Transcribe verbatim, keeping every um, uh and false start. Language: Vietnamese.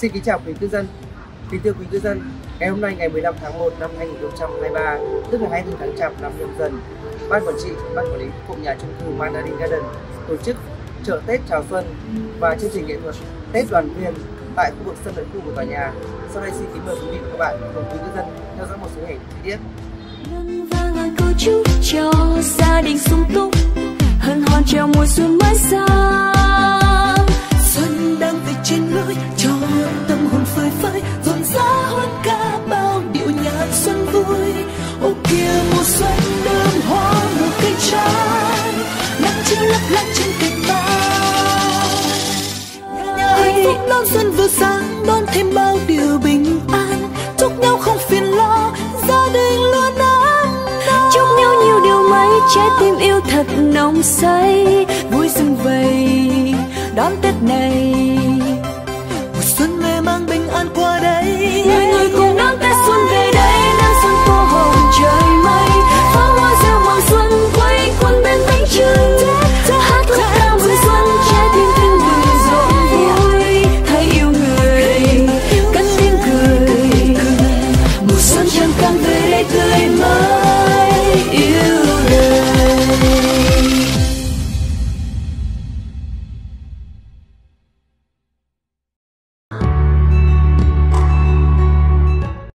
Xin kính chào quý cư dân. Kính thưa quý cư dân, ngày hôm nay ngày mười lăm tháng một năm hai nghìn không trăm hai mươi ba, tức là hai mươi tư tháng Chạp năm Nhâm Dần, Ban quản trị, Ban quản lý cụm nhà chung cư Mandarin Garden tổ chức chợ Tết chào xuân và chương trình nghệ thuật Tết đoàn viên tại khu vực sân thượng khu của tòa nhà. Sau đây xin kính mời quý vị và các bạn cùng quý cư dân theo dõi một số hình chi tiết. Câu chúc cho gia đình sung túc, hân hoan chào mùa xuân mới sang. Xuân đang về trên lối, cho tâm hồn phơi phới, rộn rã hơn cả bao điệu nhạc xuân vui. Ô kia mùa xuân đơm hoa nụ cây trái, nắng chiếu lấp lánh trên cành bao. Nhà hạnh phúc đón xuân vừa sáng, đón thêm bao điều bình an, chúc nhau không phiền lo, gia đình luôn ấm. Chúc nhau nhiều điều may, trái tim yêu thật nồng say, vui sum vầy đón Tết này. Mùa xuân về mang bình an qua đây, người người cùng đón Tết xuân về đây. Nắng xuân tô hồng trời mây, pháo hoa reo mừng xuân quay quần bên bánh trưng. Hát khúc ca mừng xuân, trái tim tưng bừng rộn vui. Hãy yêu người, cất tiếng cười, mùa xuân chẳng càng về đây tươi mới.